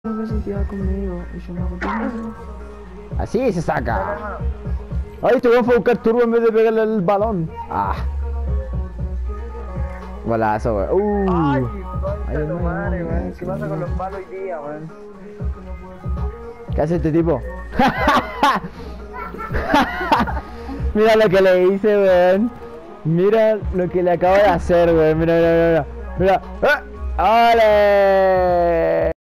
se tira conmigo y yo no hago nada. Así se saca. Ay, este weón fue a buscar turbo en vez de pegarle el balón. Ah. Golazo, weón. Ay, Ay, concha tu madre, no, weón. ¿Qué pasa con los palos hoy día, weón? ¿Qué hace este tipo? Mira lo que le hice, weón. Mira lo que le acabo de hacer, weón. Mira, mira, mira. Mira. ¡Ah! ¡Ole!